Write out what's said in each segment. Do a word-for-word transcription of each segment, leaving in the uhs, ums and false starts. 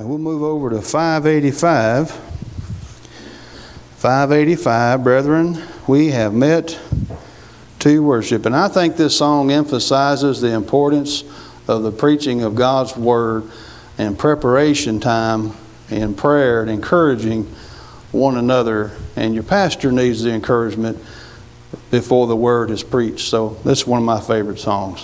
And we'll move over to five eighty-five. five eighty-five, brethren, we have met to worship. And I think this song emphasizes the importance of the preaching of God's Word and preparation time and prayer and encouraging one another. And your pastor needs the encouragement before the Word is preached. So this is one of my favorite songs.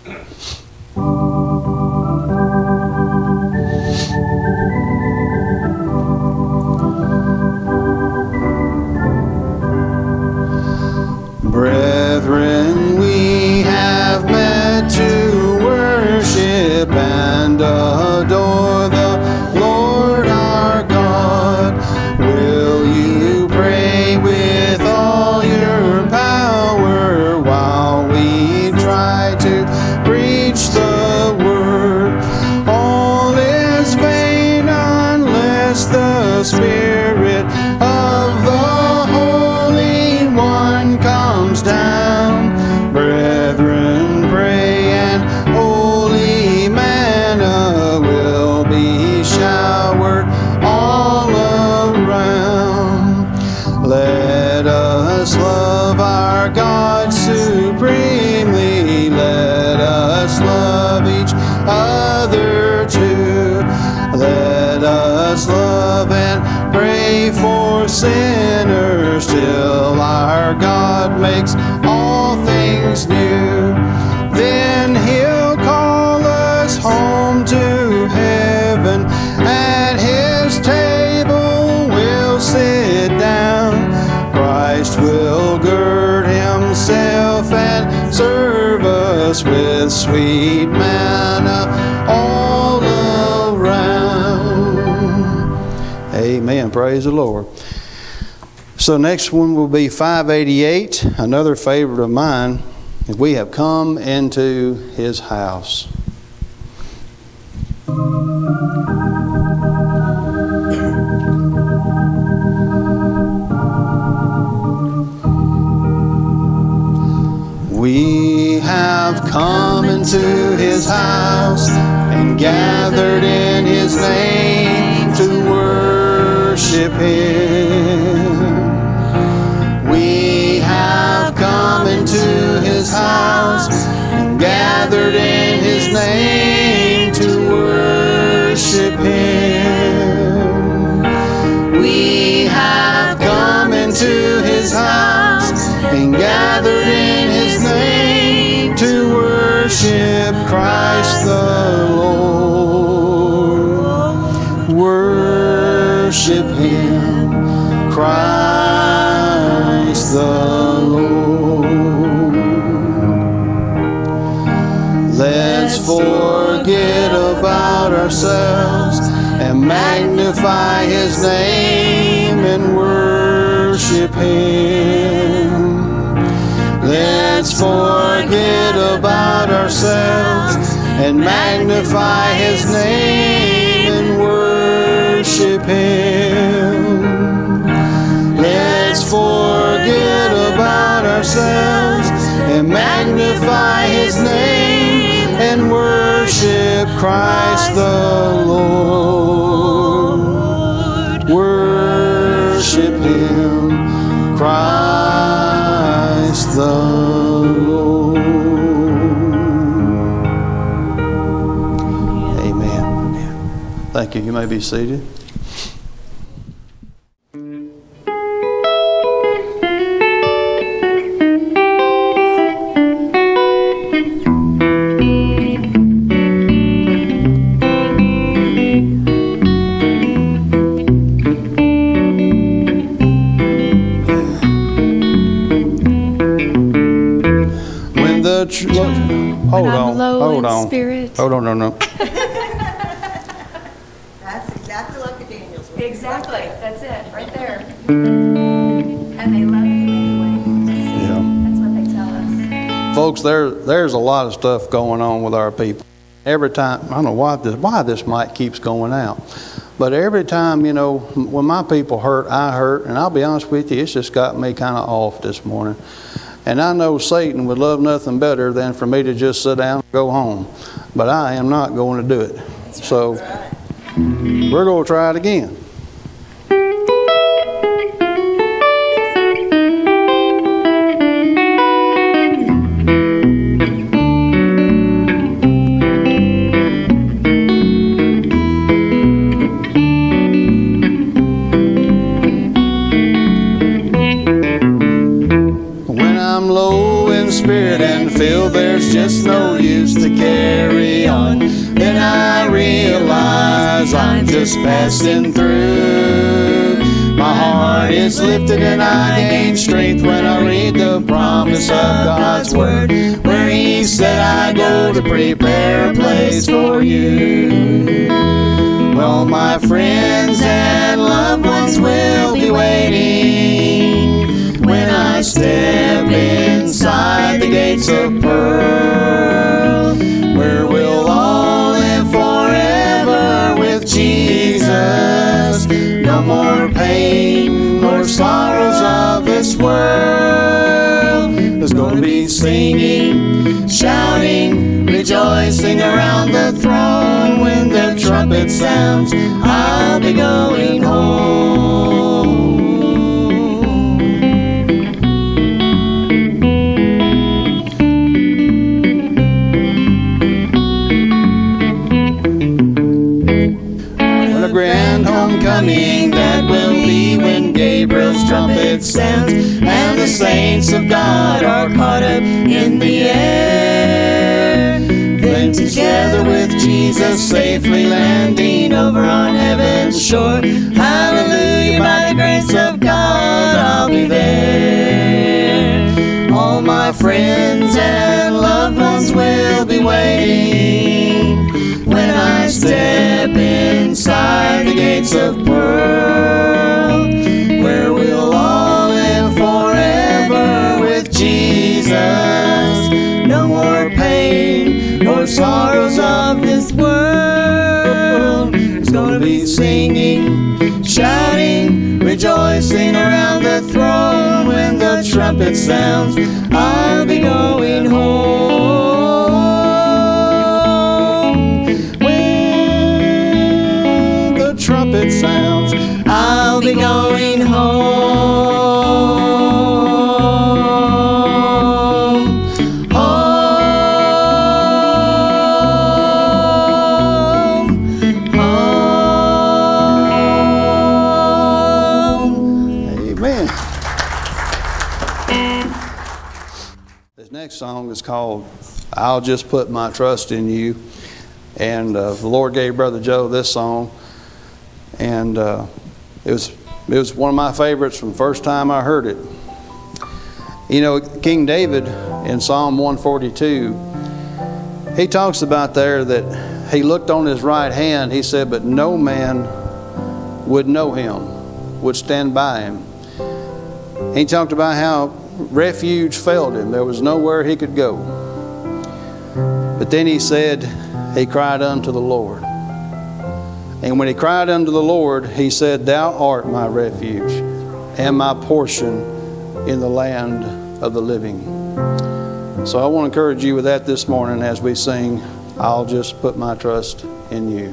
Brethren, we have met to worship and adore the Lord our God. Will you pray with all your power while we try to preach the word? All is vain unless the Spirit of the Holy One comes down. Brethren, pray and holy manna will be showered all around. Let us love our God supremely. Let us love each other too. Let us love and pray for sinners till our God makes all things new. Then He'll call us home to heaven. At His table we'll sit down. Christ will gird Himself and serve us with sweet manna all around. Amen. Praise the Lord. So next one will be five eighty-eight, another favorite of mine. We have come into His house. We have come into His house and gathered in His name to worship Him. We have come into His house and gathered in His name to worship Him. We have come into His house and gathered in His name to worship Christ the Lord. Worship Him, Christ the Lord. Let's forget about ourselves and magnify His name and worship Him. Let's forget about ourselves and magnify His name and worship Him. Let's forget about ourselves and magnify His name and worship Christ the Lord. Worship Him, Christ the Lord. Amen. Thank you. You may be seated. Hold on, hold on, spirit. hold on, no, no. That's exactly like a Daniel's word. Exactly, that's it, right there. And they love you anyway. Yeah. That's what they tell us. Folks, there, there's a lot of stuff going on with our people. Every time, I don't know why this, why this mic keeps going out, but every time, you know, when my people hurt, I hurt, and I'll be honest with you, it's just got me kind of off this morning. And I know Satan would love nothing better than for me to just sit down and go home. But I am not going to do it. So We're going to try it again. There's just no use to carry on. Then I realize I'm just passing through. My heart is lifted and I gain strength when I read the promise of God's word, where He said I go to prepare a place for you. Well, my friends and loved ones will be waiting when I step inside the gates of pearl, where we'll all live forever with Jesus. No more pain nor sorrows of this world. There's going to be singing, shouting, rejoicing around the throne. When the trumpet sounds, I'll be going home. Grand homecoming that will be when Gabriel's trumpet sounds and the saints of God are caught up in the air. Then together with Jesus safely landing over on heaven's shore, hallelujah, by the grace of God I'll be there. All my friends and loved ones will be waiting when I step inside the gates of pearl, where we'll all live forever with Jesus. No more pain nor sorrows of this world. There's going to be singing, shouting, rejoicing around the throne. When the trumpet sounds, I'll be going home. Trumpet sounds, I'll be going home. Home. Home. Amen. This next song is called I'll Just Put My Trust in You. And uh, the Lord gave Brother Joe this song. And uh, it was it was one of my favorites from the first time I heard it. You know, King David in Psalm one forty-two, he talks about there that he looked on his right hand, he said, but no man would know him, would stand by him. He talked about how refuge failed him. There was nowhere he could go. But then he said, he cried unto the Lord. And when he cried unto the Lord, he said, Thou art my refuge and my portion in the land of the living. So I want to encourage you with that this morning as we sing, I'll Just Put My Trust in You.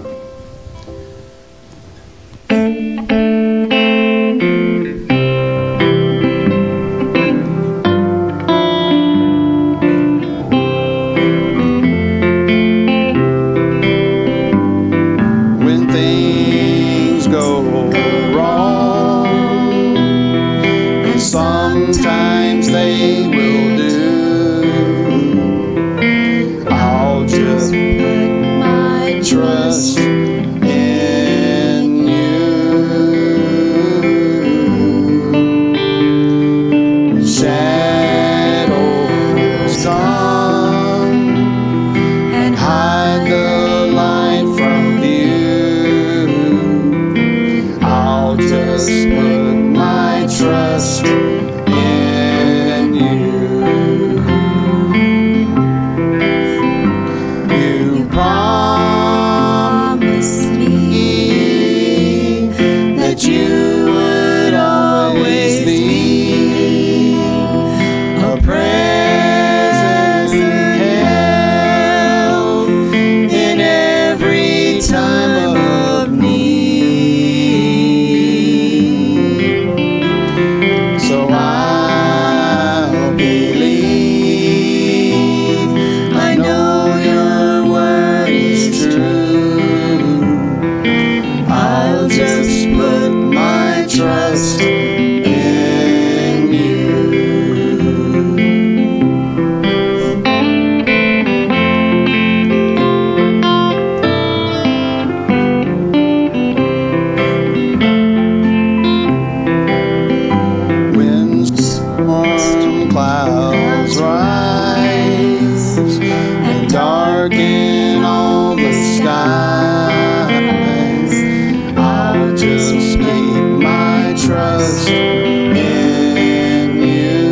Sometimes they will do. I'll just put my trust believe. I know your word is true. I'll just put my trust in you. Winds, storm clouds rise and darken all the skies. I'll just keep my trust in you.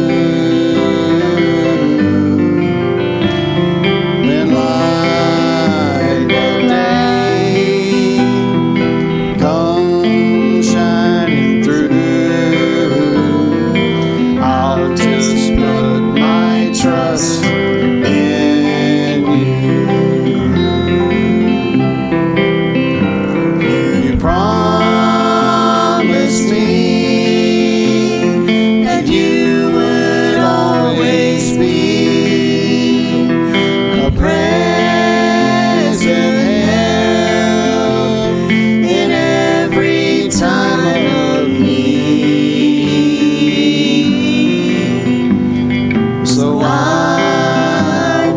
When light of day comes shining through, I'll just put my trust in you. You promised me that you would always be a present help in every time of need. So I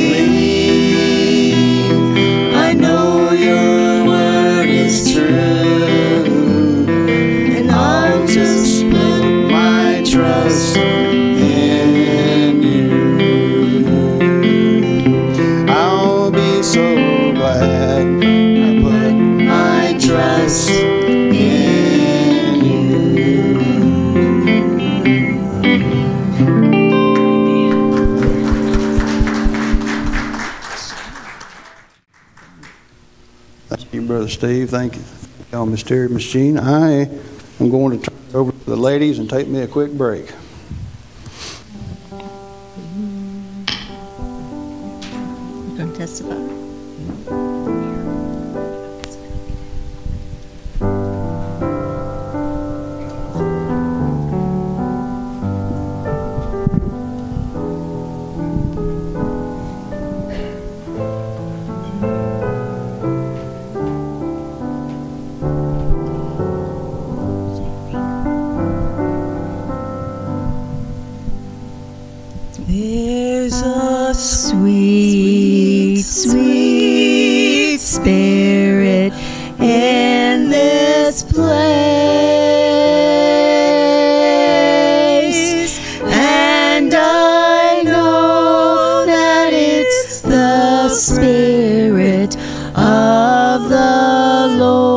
believe. I know your word is true, and I'll just put my trust in you. I'll be so glad I put my trust in you. Thank you, Brother Steve. Thank you, y'all, Miss Terry, Miss Jean. I am going to turn it over to the ladies and take me a quick break. You going to testify? There's a sweet, sweet spirit in this place, and I know that it's the Spirit of the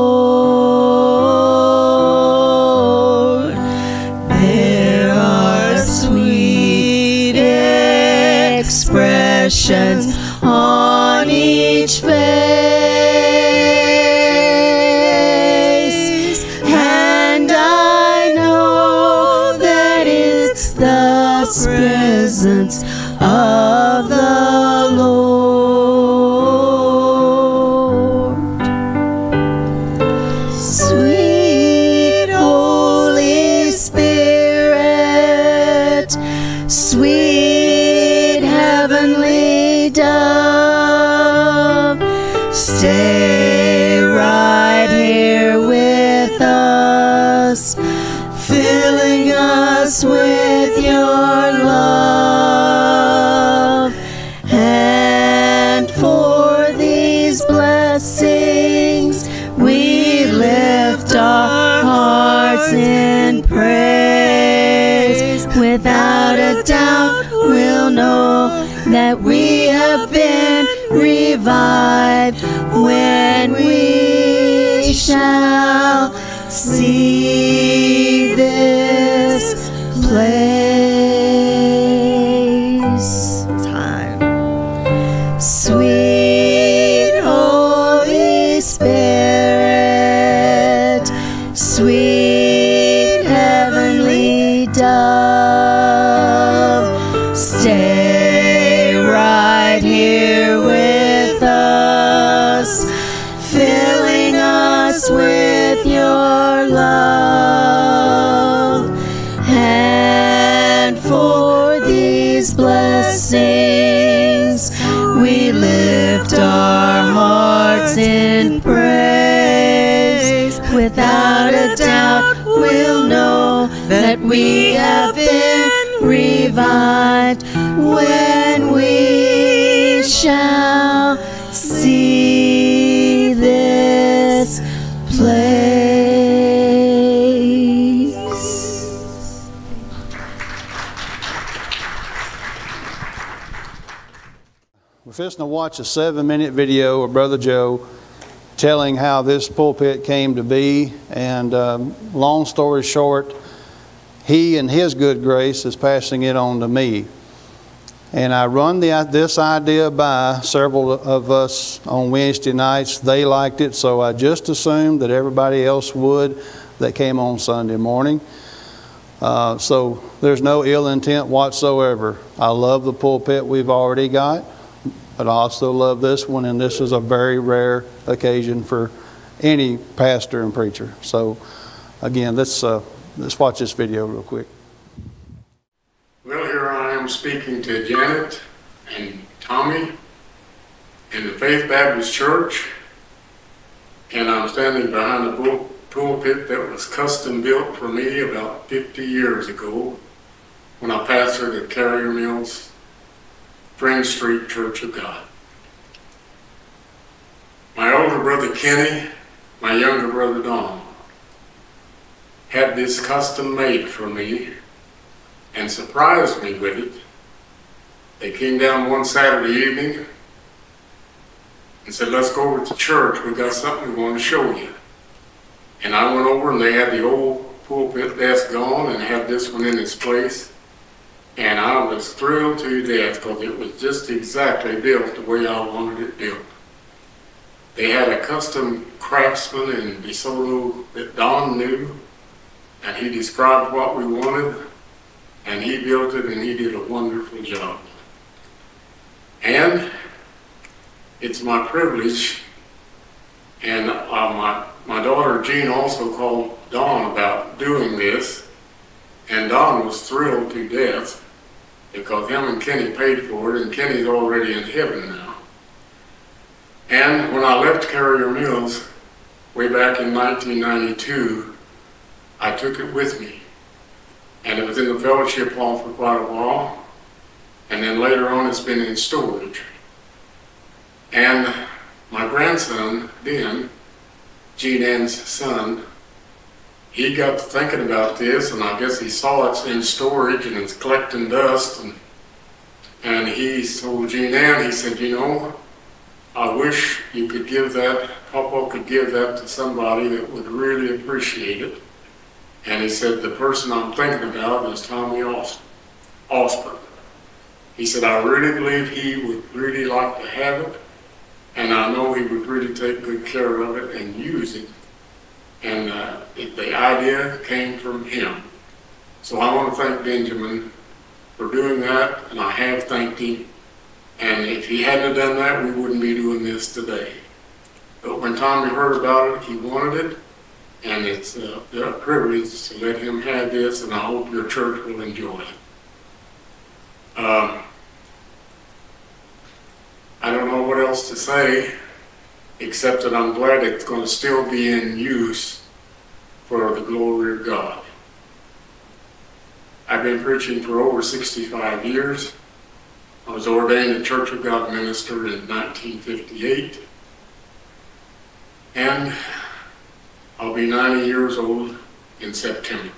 Lord. There are sweet expressions on each face, and I know that it's the presence of the Lord. Sweet Holy Spirit, sweet heavenly dove, stay right here with us, filling us with your love. And for these blessings, we lift our hearts in praise. Without a doubt, we'll know that we have been revived when we shall see this place. Time. Sweet Holy Spirit, sweet heavenly dove, stay right here with us, filling us with your love. And for thee His blessings. We lift our hearts in praise. Without a doubt, we'll know that we have been revived when we shall see this place. We're fixing to watch a seven-minute video of Brother Joe telling how this pulpit came to be. And um, long story short, he in his good grace is passing it on to me. And I run the, this idea by several of us on Wednesday nights. They liked it, so I just assumed that everybody else would that came on Sunday morning. Uh, so there's no ill intent whatsoever. I love the pulpit we've already got, but I also love this one, and this is a very rare occasion for any pastor and preacher. So again, let's, uh, let's watch this video real quick. Well, here I am speaking to Janet and Tommy in the Faith Baptist Church, and I'm standing behind a pul pulpit that was custom built for me about fifty years ago when I pastored at Carrier Mills, Friend Street Church of God. My older brother Kenny, my younger brother Don, had this custom made for me and surprised me with it. They came down one Saturday evening and said, let's go over to church, we got something we want to show you. And I went over and they had the old pulpit desk gone and had this one in its place. And I was thrilled to death because it was just exactly built the way I wanted it built. They had a custom craftsman in DeSoto that Don knew, and he described what we wanted, and he built it, and he did a wonderful job. And it's my privilege, and uh, my, my daughter Jean also called Don about doing this, and Don was thrilled to death because him and Kenny paid for it, and Kenny's already in heaven now. And when I left Carrier Mills way back in nineteen ninety-two, I took it with me. And it was in the fellowship hall for quite a while. And then later on it's been in storage. And my grandson, Ben, Jean Ann's son, he got to thinking about this, and I guess he saw it's in storage and it's collecting dust. And, and he told Jean Ann, he said, you know, I wish you could give that, Papa could give that to somebody that would really appreciate it. And he said, the person I'm thinking about is Tommy Osborne. He said, I really believe he would really like to have it, and I know he would really take good care of it and use it. And uh, it, the idea came from him. So I want to thank Benjamin for doing that, and I have thanked him. And if he hadn't done that, we wouldn't be doing this today. But when Tommy heard about it, he wanted it. And it's uh, a privilege to let him have this, and I hope your church will enjoy it. Um, I don't know what else to say, except that I'm glad it's going to still be in use for the glory of God. I've been preaching for over sixty-five years. I was ordained a Church of God minister in nineteen fifty-eight. And I'll be ninety years old in September.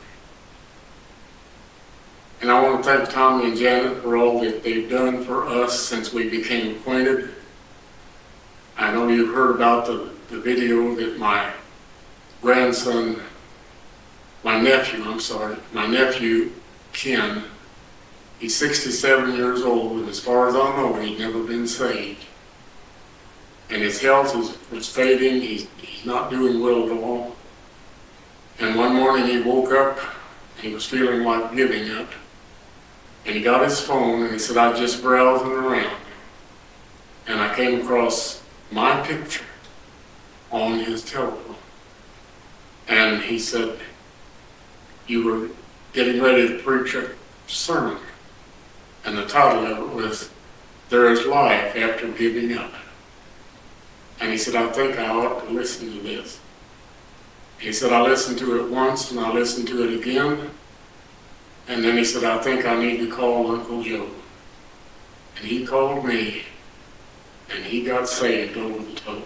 And I want to thank Tommy and Janet for all that they've done for us since we became acquainted. I know you've heard about the, the video that my grandson, my nephew, I'm sorry, my nephew, Ken, he's sixty-seven years old, and as far as I know, he's never been saved. And his health is, was fading, he's, he's not doing well at all. And one morning he woke up, and he was feeling like giving up. And he got his phone, and he said, I was just browsing around, and I came across my picture on his telephone. And he said, you were getting ready to preach a sermon, and the title of it was, There is Life After Giving Up. And he said, I think I ought to listen to this. He said, I listened to it once and I listened to it again. And then he said, I think I need to call Uncle Joe. And he called me, and he got saved over the telephone.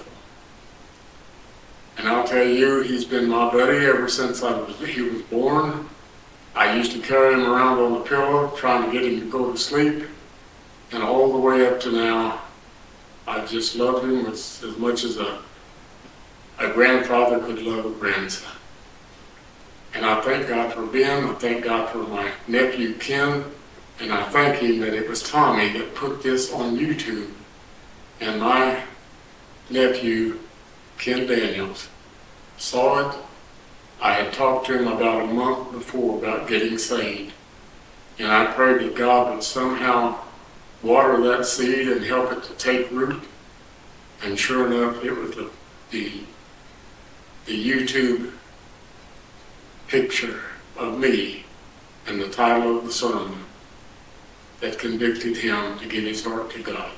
And I'll tell you, he's been my buddy ever since I was, he was born. I used to carry him around on the pillow, trying to get him to go to sleep. And all the way up to now, I just loved him as, as much as a, a grandfather could love a grandson. And I thank God for Ben, I thank God for my nephew Ken, and I thank him that it was Tommy that put this on YouTube. And my nephew, Ken Daniels, saw it. I had talked to him about a month before about getting saved. And I prayed that God would somehow water that seed and help it to take root. And sure enough, it was the, the, the YouTube picture of me and the title of the sermon that convicted him to give his heart to God.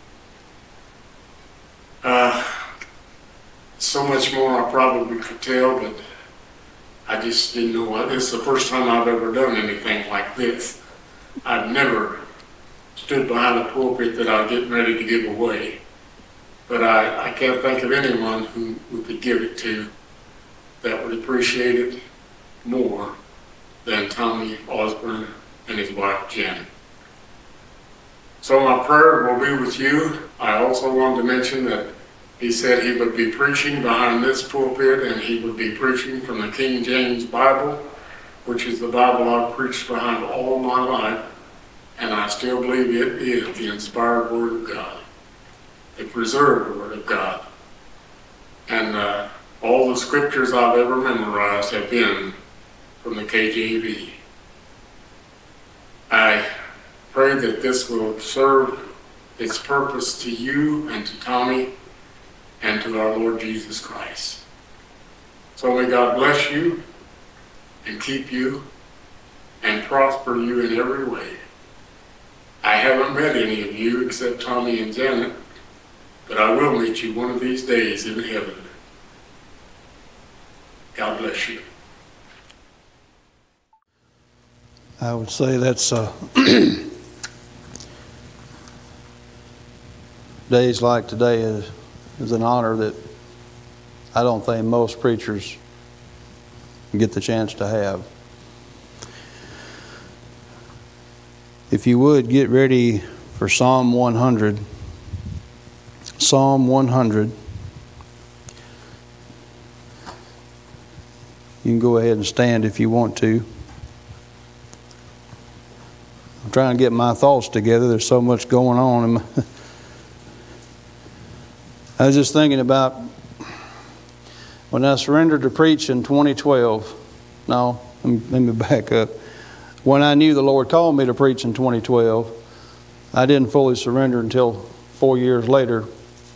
Uh, so much more I probably could tell, but I just didn't know what. This is the first time I've ever done anything like this. I've never stood behind a pulpit that I'm getting ready to give away. But I, I can't think of anyone who we could give it to that would appreciate it more than Tommy Osborne and his wife Janet. So my prayer will be with you. I also wanted to mention that he said he would be preaching behind this pulpit, and he would be preaching from the King James Bible, which is the Bible I've preached behind all my life, and I still believe it is the inspired Word of God, the preserved Word of God. And uh, all the scriptures I've ever memorized have been from the K J V. I pray that this will serve its purpose to you and to Tommy and to our Lord Jesus Christ. So may God bless you and keep you and prosper you in every way. I haven't met any of you except Tommy and Janet, but I will meet you one of these days in heaven. God bless you. I would say that's uh, days like today is, is an honor that I don't think most preachers get the chance to have. If you would, get ready for Psalm one hundred. Psalm one hundred. You can go ahead and stand if you want to. I'm trying to get my thoughts together. There's so much going on. I was just thinking about when I surrendered to preach in twenty twelve. No, let me, let me back up. When I knew the Lord called me to preach in twenty twelve, I didn't fully surrender until four years later.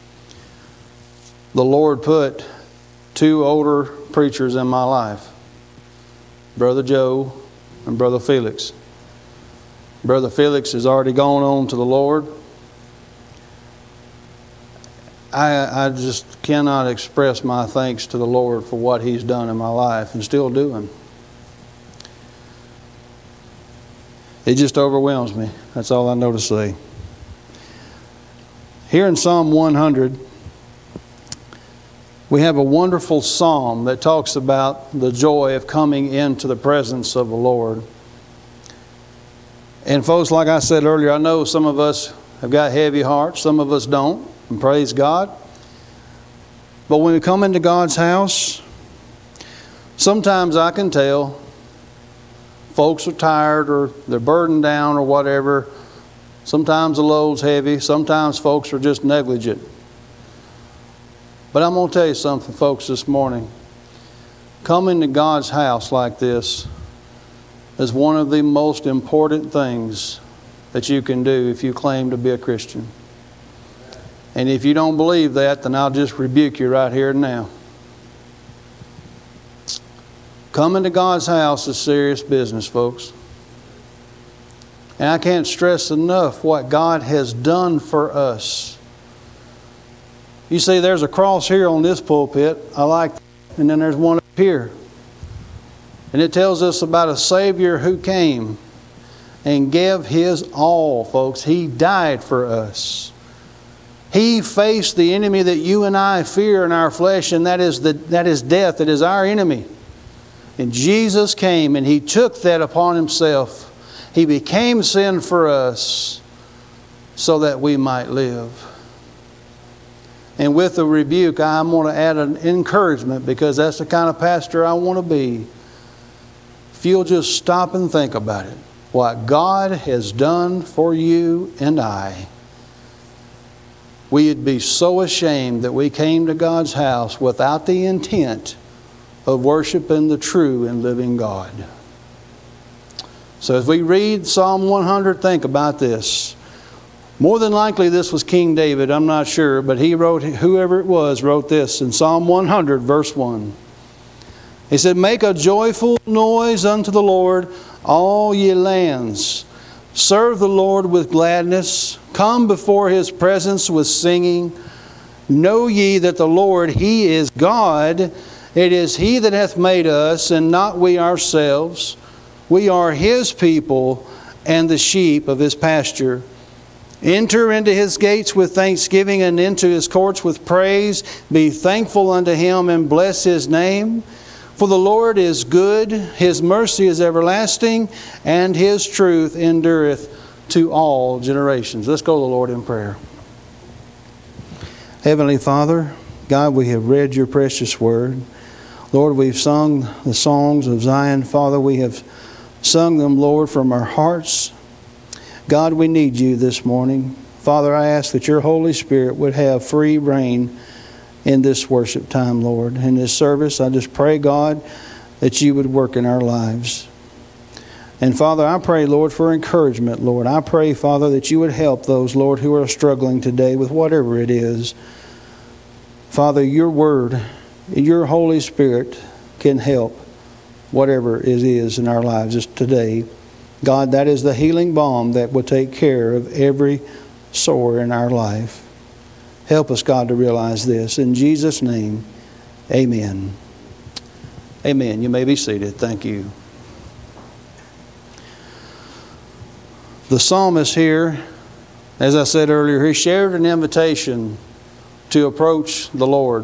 The Lord put two older preachers in my life, Brother Joe and Brother Felix. Brother Felix has already gone on to the Lord. I, I just cannot express my thanks to the Lord for what He's done in my life and still doing. It just overwhelms me. That's all I know to say. Here in Psalm one hundred, we have a wonderful psalm that talks about the joy of coming into the presence of the Lord. And folks, like I said earlier, I know some of us have got heavy hearts, some of us don't, and praise God. But when we come into God's house, sometimes I can tell folks are tired or they're burdened down or whatever. Sometimes the load's heavy, sometimes folks are just negligent. But I'm going to tell you something, folks, this morning. Coming to God's house like this is one of the most important things that you can do if you claim to be a Christian. And if you don't believe that, then I'll just rebuke you right here and now. Coming to God's house is serious business, folks. And I can't stress enough what God has done for us. You see, there's a cross here on this pulpit. I like that. And then there's one up here. And it tells us about a Savior who came and gave His all, folks. He died for us. He faced the enemy that you and I fear in our flesh, and that is, the, that is death. It is our enemy. And Jesus came and He took that upon Himself. He became sin for us so that we might live. And with the rebuke, I'm going to add an encouragement, because that's the kind of pastor I want to be. If you'll just stop and think about it, what God has done for you and I, we'd be so ashamed that we came to God's house without the intent of worshiping the true and living God. So as we read Psalm one hundred, think about this. More than likely this was King David, I'm not sure, but he wrote, whoever it was, wrote this in Psalm one hundred, verse one. He said, "Make a joyful noise unto the Lord, all ye lands. Serve the Lord with gladness. Come before His presence with singing. Know ye that the Lord, He is God. It is He that hath made us, and not we ourselves. We are His people, and the sheep of His pasture. Enter into His gates with thanksgiving, and into His courts with praise. Be thankful unto Him, and bless His name. For the Lord is good, His mercy is everlasting, and His truth endureth to all generations." Let's go to the Lord in prayer. Heavenly Father, God, we have read Your precious word. Lord, we've sung the songs of Zion. Father, we have sung them, Lord, from our hearts. God, we need You this morning. Father, I ask that Your Holy Spirit would have free reign in this worship time, Lord. In this service, I just pray, God, that You would work in our lives. And Father, I pray, Lord, for encouragement, Lord. I pray, Father, that You would help those, Lord, who are struggling today with whatever it is. Father, Your word, Your Holy Spirit can help whatever it is in our lives today. God, that is the healing balm that will take care of every sore in our life. Help us, God, to realize this. In Jesus' name, amen. Amen. You may be seated. Thank you. The psalmist here, as I said earlier, he shared an invitation to approach the Lord.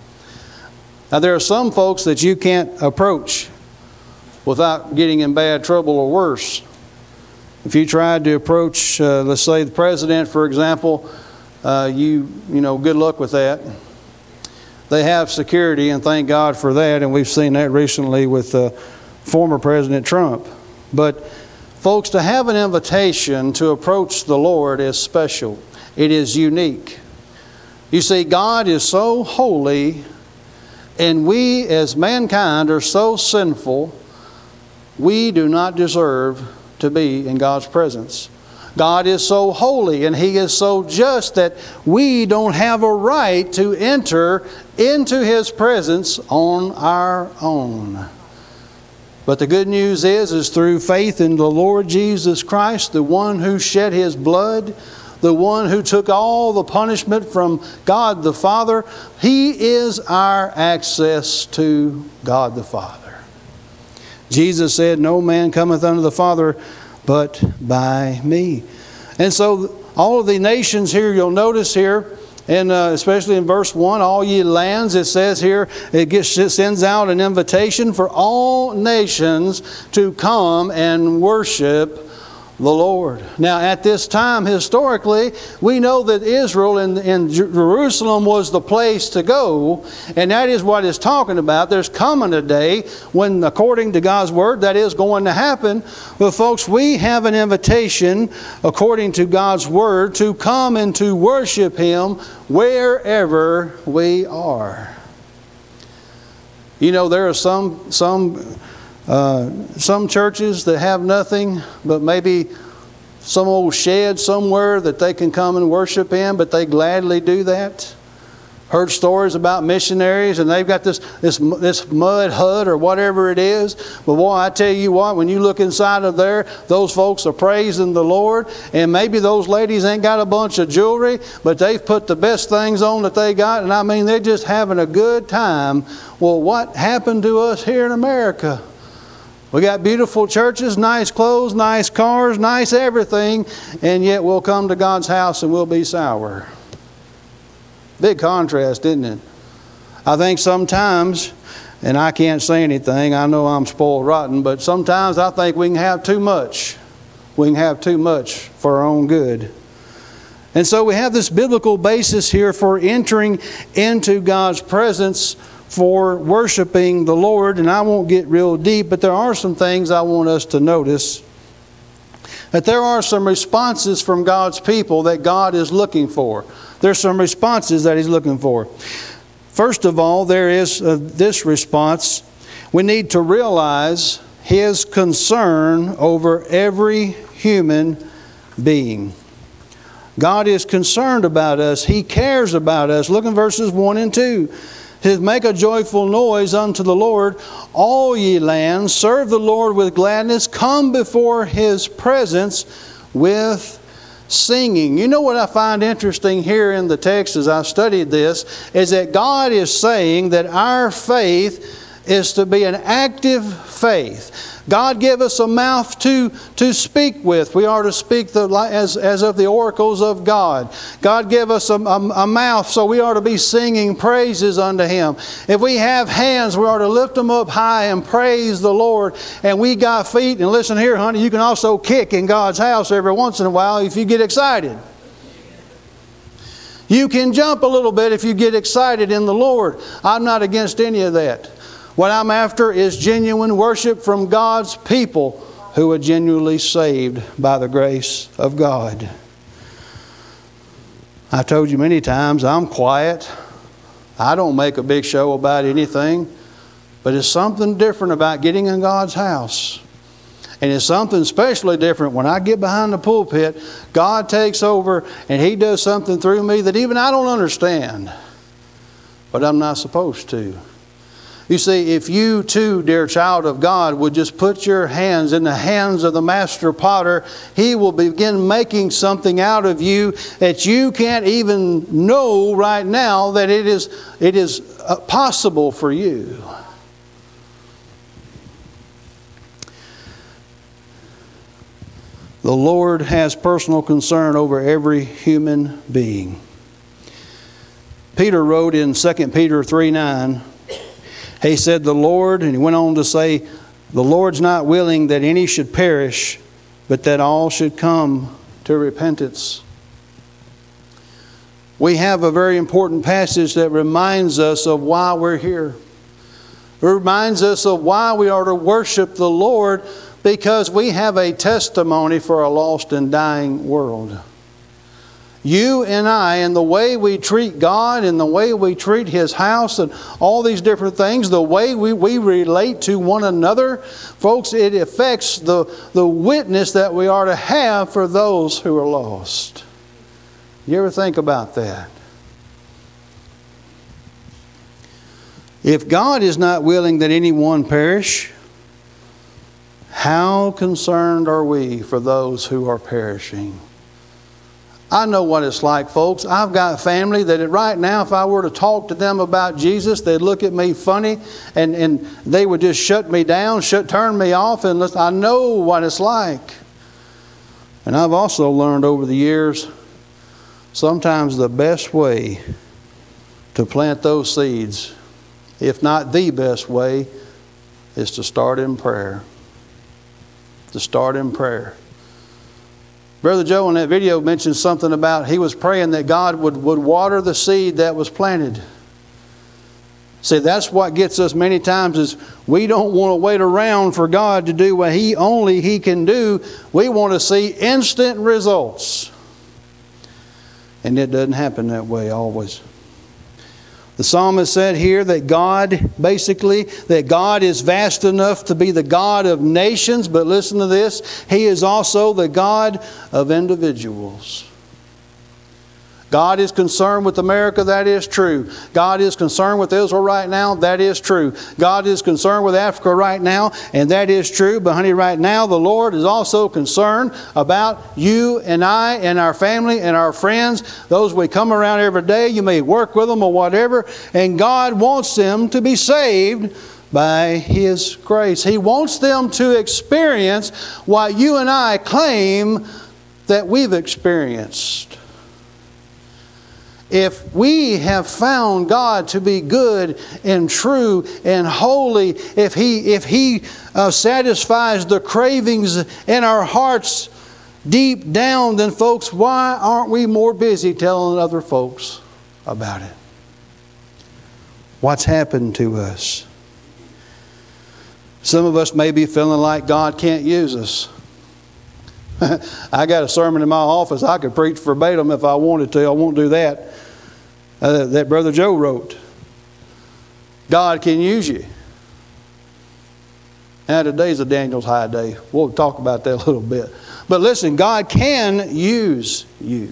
Now, there are some folks that you can't approach without getting in bad trouble or worse. If you tried to approach, uh, let's say, the president, for example, uh, you, you know, good luck with that. They have security, and thank God for that, and we've seen that recently with uh, former President Trump. But, folks, to have an invitation to approach the Lord is special. It is unique. You see, God is so holy, and we as mankind are so sinful, we do not deserve to be in God's presence. God is so holy and He is so just that we don't have a right to enter into His presence on our own. But the good news is, is through faith in the Lord Jesus Christ, the one who shed His blood, the one who took all the punishment from God the Father, He is our access to God the Father. Jesus said, "No man cometh unto the Father but by me." And so all of the nations here, you'll notice here, and uh, especially in verse one, all ye lands, it says here, it, gets, it sends out an invitation for all nations to come and worship the Lord. Now, at this time, historically, we know that Israel and, and Jerusalem was the place to go, and that is what it's talking about. There's coming a day when, according to God's Word, that is going to happen. But folks, we have an invitation, according to God's Word, to come and to worship Him wherever we are. You know, there are some some uh, some churches that have nothing but maybe some old shed somewhere that they can come and worship in, but they gladly do that. Heard stories about missionaries, and they've got this, this, this mud hut or whatever it is. But boy, I tell you what, when you look inside of there, those folks are praising the Lord. And maybe those ladies ain't got a bunch of jewelry, but they've put the best things on that they got. And I mean, they're just having a good time. Well, what happened to us here in America? We got beautiful churches, nice clothes, nice cars, nice everything, and yet we'll come to God's house and we'll be sour. Big contrast, isn't it? I think sometimes, and I can't say anything, I know I'm spoiled rotten, but sometimes I think we can have too much. We can have too much for our own good. And so we have this biblical basis here for entering into God's presence, for worshiping the Lord. And I won't get real deep, but there are some things I want us to notice. That there are some responses from God's people that God is looking for. There's some responses that He's looking for. First of all, there is uh, this response. We need to realize His concern over every human being. God is concerned about us. He cares about us. Look in verses one and two. It says, make a joyful noise unto the Lord, all ye lands. Serve the Lord with gladness. Come before His presence with singing. You know what I find interesting here in the text as I studied this, is that God is saying that our faith is to be an active faith. God gave us a mouth to, to speak with. We are to speak the, as, as of the oracles of God. God gave us a, a, a mouth, so we are to be singing praises unto Him. If we have hands, we are to lift them up high and praise the Lord. And we got feet, and listen here, honey, you can also kick in God's house every once in a while if you get excited. You can jump a little bit if you get excited in the Lord. I'm not against any of that. What I'm after is genuine worship from God's people who are genuinely saved by the grace of God. I told you many times, I'm quiet. I don't make a big show about anything. But it's something different about getting in God's house. And it's something especially different when I get behind the pulpit. God takes over and He does something through me that even I don't understand. But I'm not supposed to. You see, if you too, dear child of God, would just put your hands in the hands of the master potter, He will begin making something out of you that you can't even know right now that it is, it is possible for you. The Lord has personal concern over every human being. Peter wrote in Second Peter three nine, he said, the Lord, and he went on to say, the Lord's not willing that any should perish, but that all should come to repentance. We have a very important passage that reminds us of why we're here. It reminds us of why we are to worship the Lord, because we have a testimony for a lost and dying world. You and I, and the way we treat God and the way we treat His house and all these different things, the way we, we relate to one another, folks, it affects the, the witness that we are to have for those who are lost. You ever think about that? If God is not willing that anyone perish, how concerned are we for those who are perishing? I know what it's like, folks. I've got family that right now, if I were to talk to them about Jesus, they'd look at me funny and, and they would just shut me down, shut, turn me off. And listen, I know what it's like. And I've also learned over the years, sometimes the best way to plant those seeds, if not the best way, is to start in prayer. To start in prayer. Brother Joe in that video mentioned something about he was praying that God would, would water the seed that was planted. See, that's what gets us many times is we don't want to wait around for God to do what He only He can do. We want to see instant results. And it doesn't happen that way always. The psalmist said here that God, basically, that God is vast enough to be the God of nations. But listen to this. He is also the God of individuals. God is concerned with America, that is true. God is concerned with Israel right now, that is true. God is concerned with Africa right now, and that is true. But honey, right now the Lord is also concerned about you and I and our family and our friends, those we come around every day. You may work with them or whatever, and God wants them to be saved by His grace. He wants them to experience what you and I claim that we've experienced. If we have found God to be good and true and holy, if He, if He uh, satisfies the cravings in our hearts deep down, then folks, why aren't we more busy telling other folks about it? What's happened to us? Some of us may be feeling like God can't use us. I got a sermon in my office I could preach verbatim if I wanted to. I won't do that. Uh, that Brother Joe wrote. God can use you. Now today's a Daniel's high day. We'll talk about that a little bit. But listen, God can use you.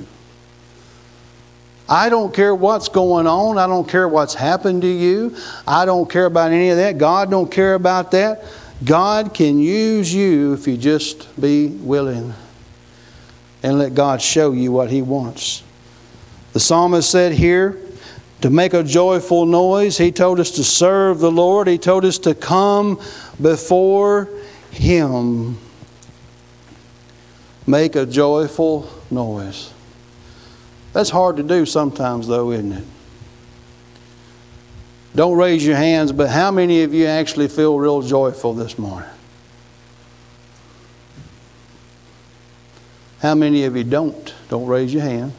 I don't care what's going on. I don't care what's happened to you. I don't care about any of that. God don't care about that. God can use you if you just be willing and let God show you what He wants. The psalmist said here to make a joyful noise. He told us to serve the Lord. He told us to come before Him. Make a joyful noise. That's hard to do sometimes though, isn't it? Don't raise your hands, but how many of you actually feel real joyful this morning? How many of you don't? Don't raise your hand.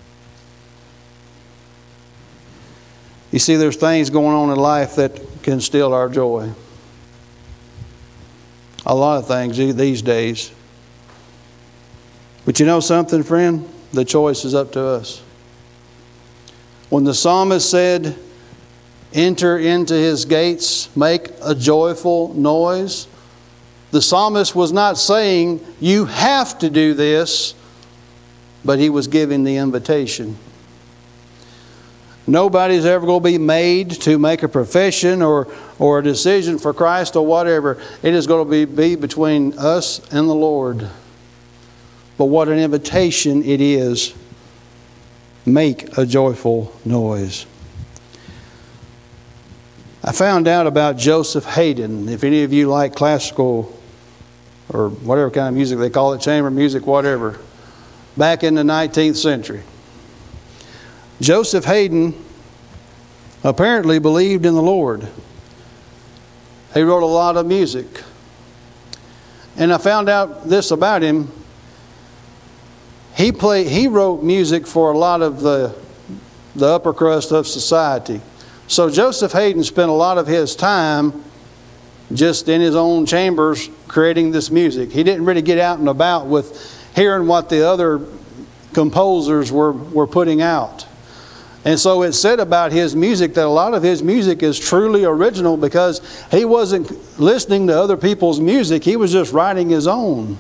You see, there's things going on in life that can steal our joy. A lot of things these days. But you know something, friend? The choice is up to us. When the psalmist said, enter into His gates, make a joyful noise, the psalmist was not saying, you have to do this, but he was giving the invitation. Nobody's ever going to be made to make a profession or, or a decision for Christ or whatever. It is going to be, be between us and the Lord. But what an invitation it is. Make a joyful noise. I found out about Joseph Haydn. If any of you like classical or whatever kind of music they call it, chamber music, whatever, back in the nineteenth century. Joseph Haydn apparently believed in the Lord. He wrote a lot of music. And I found out this about him. He played, he wrote music for a lot of the, the upper crust of society. So Joseph Haydn spent a lot of his time just in his own chambers creating this music. He didn't really get out and about with hearing what the other composers were, were putting out. And so it's said about his music that a lot of his music is truly original because he wasn't listening to other people's music. He was just writing his own.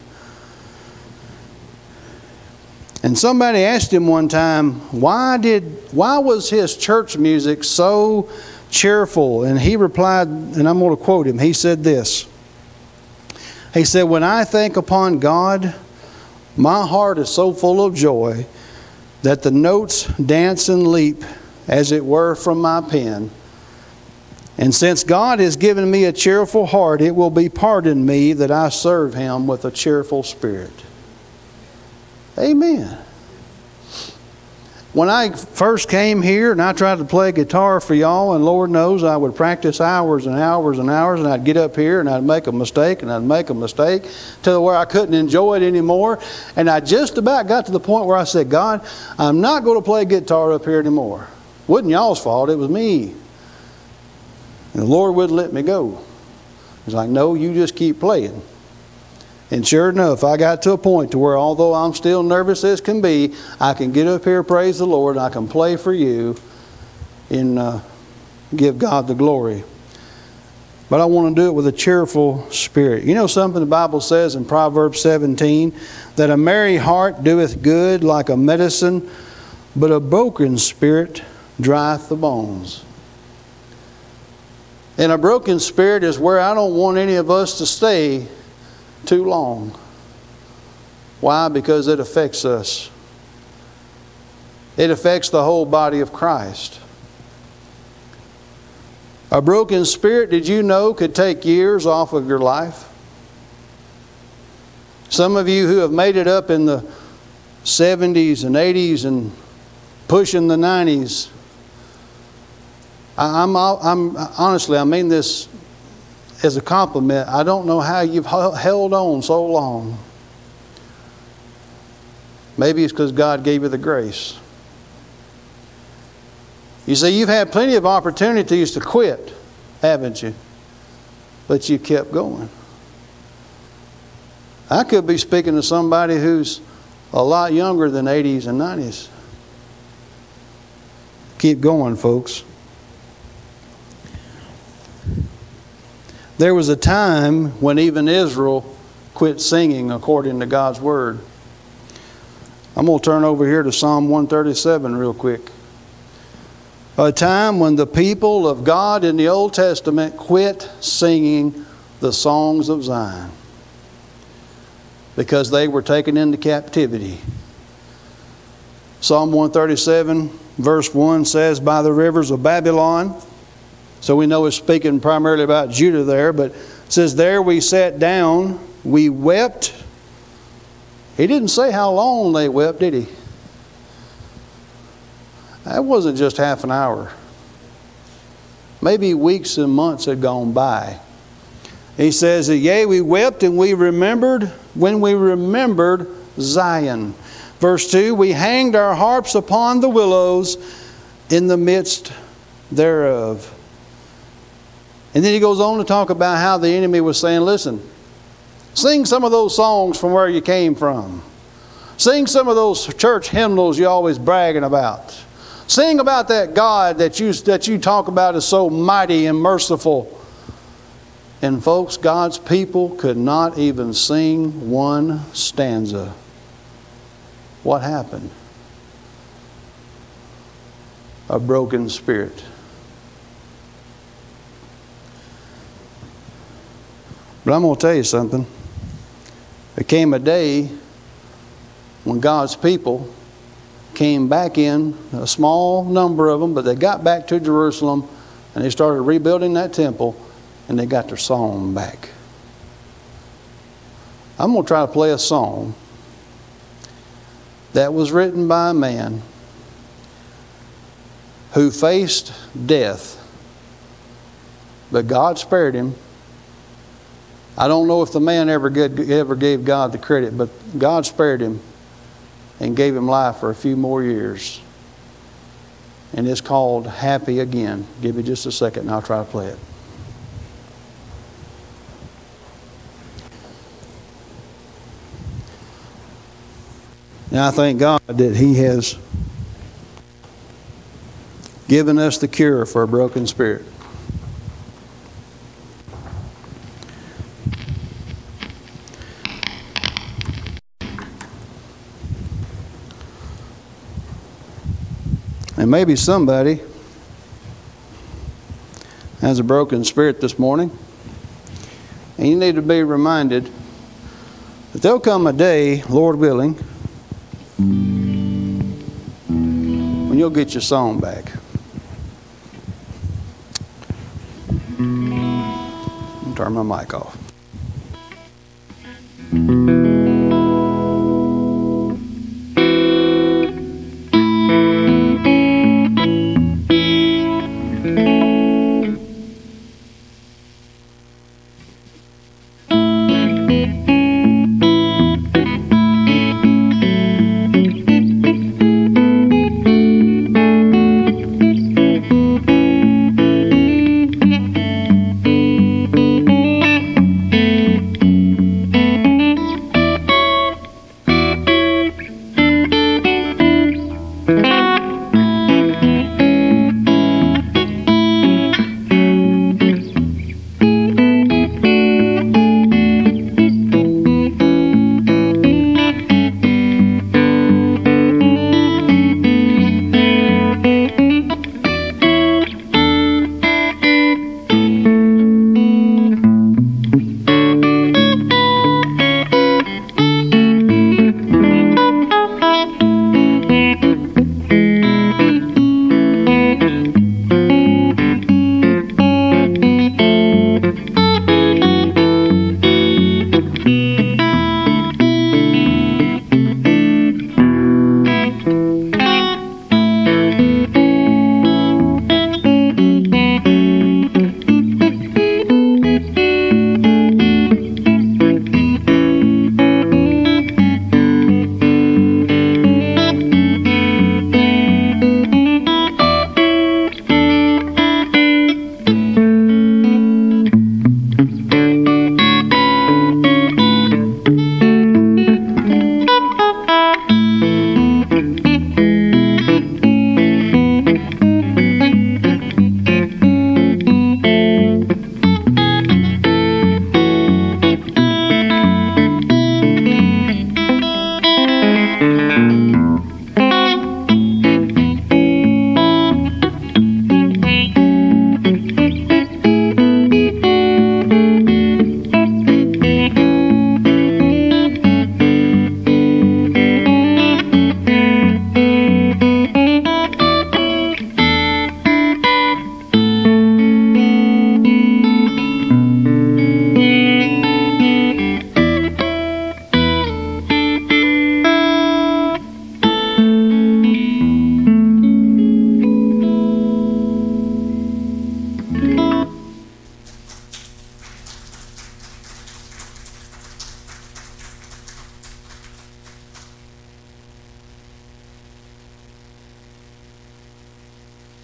And somebody asked him one time, why did, why was his church music so cheerful? And he replied, and I'm going to quote him, he said this. He said, when I think upon God, my heart is so full of joy that the notes dance and leap, as it were, from my pen. And since God has given me a cheerful heart, it will be pardoned me that I serve Him with a cheerful spirit. Amen. When I first came here and I tried to play guitar for y'all, and Lord knows I would practice hours and hours and hours, and I'd get up here and I'd make a mistake and I'd make a mistake to where I couldn't enjoy it anymore. And I just about got to the point where I said, God, I'm not going to play guitar up here anymore. It wasn't y'all's fault, it was me. And the Lord wouldn't let me go. He's like, no, you just keep playing. And sure enough, I got to a point to where although I'm still nervous as can be, I can get up here, praise the Lord, and I can play for you and uh, give God the glory. But I want to do it with a cheerful spirit. You know something the Bible says in Proverbs seventeen, that a merry heart doeth good like a medicine, but a broken spirit drieth the bones. And a broken spirit is where I don't want any of us to stay too long. Why? Because it affects us. It affects the whole body of Christ. A broken spirit, did you know, could take years off of your life? Some of you who have made it up in the seventies and eighties and pushing the nineties, I'm, I'm honestly, I mean this as a compliment. I don't know how you've held on so long. Maybe it's because God gave you the grace. You see, you've had plenty of opportunities to quit, haven't you? But you kept going. I could be speaking to somebody who's a lot younger than eighties and nineties. Keep going, folks. There was a time when even Israel quit singing according to God's Word. I'm going to turn over here to Psalm one thirty-seven real quick. A time when the people of God in the Old Testament quit singing the songs of Zion because they were taken into captivity. Psalm one thirty-seven verse one says, by the rivers of Babylon. So we know it's speaking primarily about Judah there, but it says, there we sat down, we wept. He didn't say how long they wept, did he? That wasn't just half an hour. Maybe weeks and months had gone by. He says, yea, we wept and we remembered when we remembered Zion. Verse two, we hanged our harps upon the willows in the midst thereof. And then he goes on to talk about how the enemy was saying, listen, sing some of those songs from where you came from. Sing some of those church hymnals you're always bragging about. Sing about that God that you, that you talk about is so mighty and merciful. And folks, God's people could not even sing one stanza. What happened? A broken spirit. But I'm going to tell you something. There came a day when God's people came back in, a small number of them, but they got back to Jerusalem and they started rebuilding that temple and they got their song back. I'm going to try to play a song that was written by a man who faced death, but God spared him. I don't know if the man ever, get, ever gave God the credit, but God spared him and gave him life for a few more years. And it's called Happy Again. Give me just a second and I'll try to play it. Now I thank God that He has given us the cure for a broken spirit. And maybe somebody has a broken spirit this morning. And you need to be reminded that there'll come a day, Lord willing, when you'll get your song back. I'll turn my mic off.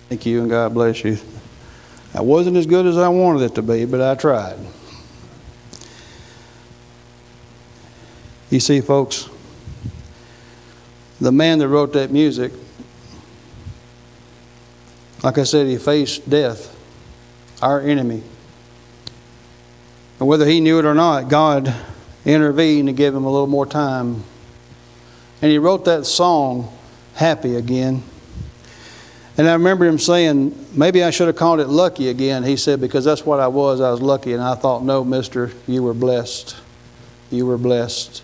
Thank you, and God bless you. I wasn't as good as I wanted it to be, but I tried. You see, folks, the man that wrote that music, like I said, he faced death, our enemy. And whether he knew it or not, God intervened to give him a little more time. And he wrote that song, Happy Again. And I remember him saying, maybe I should have called it Lucky Again. He said, because that's what I was. I was lucky. And I thought, no, mister, you were blessed. You were blessed.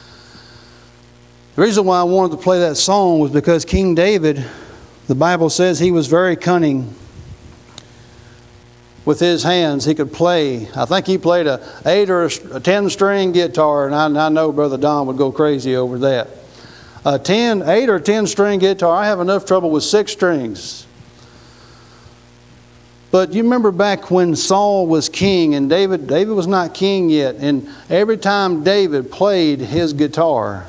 The reason why I wanted to play that song was because King David, the Bible says he was very cunning. With his hands, he could play. I think he played a eight or a ten string guitar, and I, I know Brother Don would go crazy over that. A ten, eight or ten string guitar. I have enough trouble with six strings. But you remember back when Saul was king, and David, David was not king yet, and every time David played his guitar,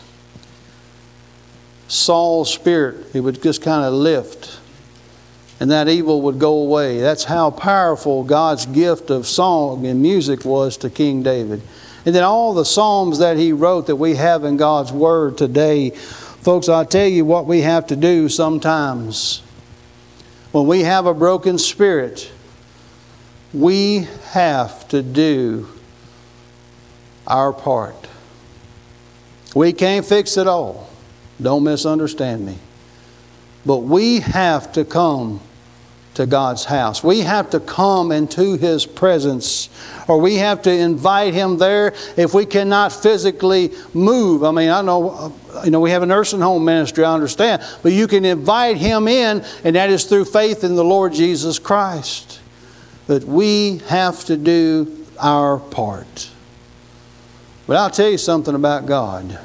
Saul's spirit, it would just kind of lift. And that evil would go away. That's how powerful God's gift of song and music was to King David. And then all the psalms that he wrote that we have in God's Word today. Folks, I'll tell you what we have to do sometimes. When we have a broken spirit, we have to do our part. We can't fix it all. Don't misunderstand me. But we have to come to God's house. We have to come into His presence, or we have to invite Him there if we cannot physically move. I mean, I know, you know, we have a nursing home ministry, I understand, but you can invite Him in, and that is through faith in the Lord Jesus Christ. But we have to do our part. But I'll tell you something about God.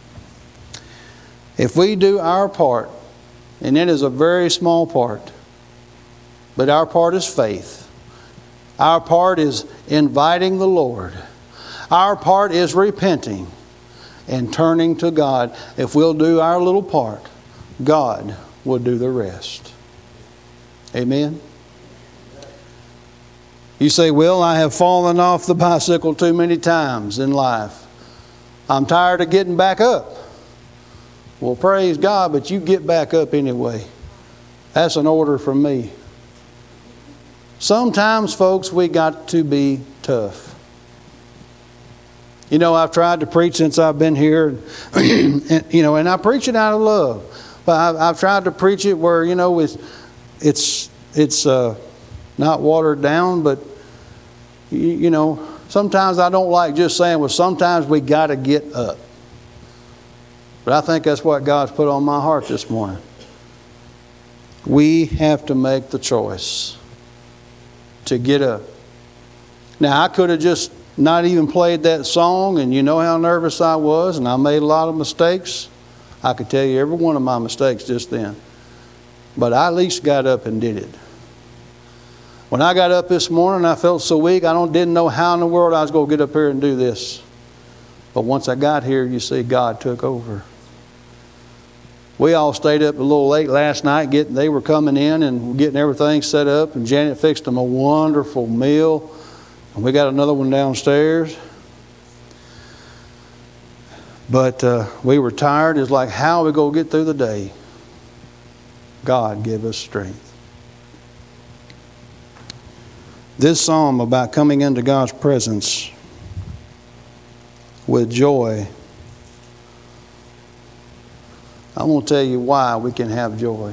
If we do our part, and it is a very small part, but our part is faith. Our part is inviting the Lord. Our part is repenting and turning to God. If we'll do our little part, God will do the rest. Amen? You say, well, I have fallen off the bicycle too many times in life. I'm tired of getting back up. Well, praise God, but you get back up anyway. That's an order from me. Sometimes, folks, we got to be tough. You know, I've tried to preach since I've been here, and, you know, and I preach it out of love. But I've, I've tried to preach it where, you know, it's it's it's uh, not watered down, but you, you know, sometimes I don't like just saying, well, sometimes we got to get up. But I think that's what God's put on my heart this morning. We have to make the choice to get up. Now, I could have just not even played that song, and you know how nervous I was, and I made a lot of mistakes. I could tell you every one of my mistakes just then. But I at least got up and did it. When I got up this morning, I felt so weak, I don't, didn't know how in the world I was going to get up here and do this. But once I got here, you see, God took over. We all stayed up a little late last night. Getting, they were coming in and getting everything set up. And Janet fixed them a wonderful meal. And we got another one downstairs. But uh, we were tired. It's like, how are we going to get through the day? God give us strength. This psalm about coming into God's presence with joy, I want to tell you why we can have joy.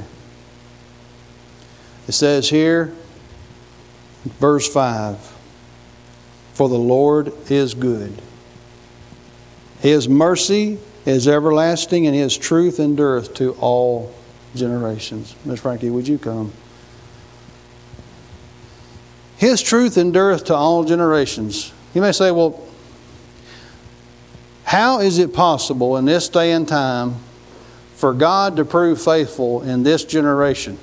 It says here, verse five, for the Lord is good. His mercy is everlasting, and His truth endureth to all generations. Miss Frankie, would you come? His truth endureth to all generations. You may say, well, how is it possible in this day and time for God to prove faithful in this generation?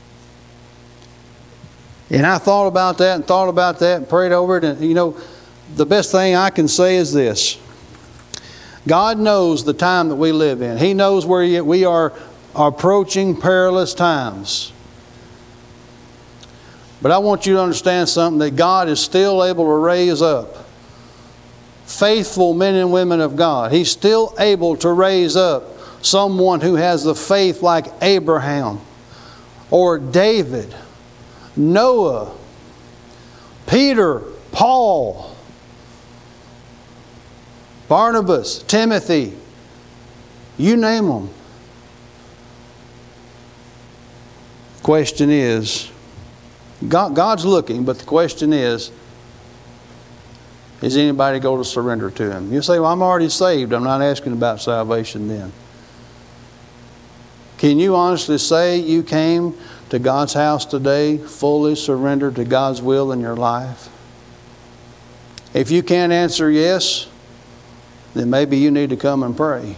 And I thought about that and thought about that and prayed over it. And, you know, the best thing I can say is this. God knows the time that we live in. He knows where we are approaching perilous times. But I want you to understand something, that God is still able to raise up faithful men and women of God. He's still able to raise up someone who has the faith like Abraham or David, Noah, Peter, Paul, Barnabas, Timothy, you name them. Question is, God, God's looking, but the question is, is anybody going to surrender to Him? You say, well, I'm already saved. I'm not asking about salvation then. Can you honestly say you came to God's house today fully surrendered to God's will in your life? If you can't answer yes, then maybe you need to come and pray.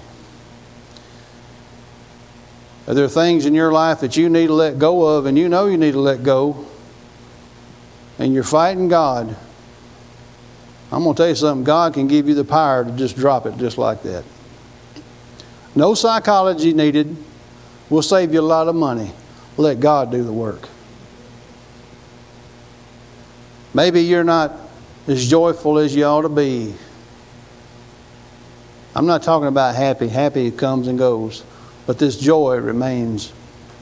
Are there things in your life that you need to let go of, and you know you need to let go, and you're fighting God? I'm going to tell you something. God can give you the power to just drop it just like that. No psychology needed. We'll save you a lot of money. Let God do the work. Maybe you're not as joyful as you ought to be. I'm not talking about happy. Happy comes and goes. But this joy remains.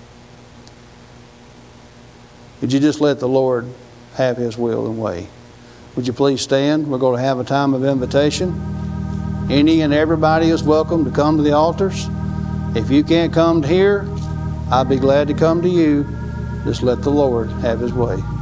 Would you just let the Lord have His will and way? Would you please stand? We're going to have a time of invitation. Any and everybody is welcome to come to the altars. If you can't come here, I'd be glad to come to you. Just let the Lord have His way.